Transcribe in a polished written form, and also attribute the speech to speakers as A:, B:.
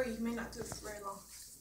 A: sorry, you may not do it for very long.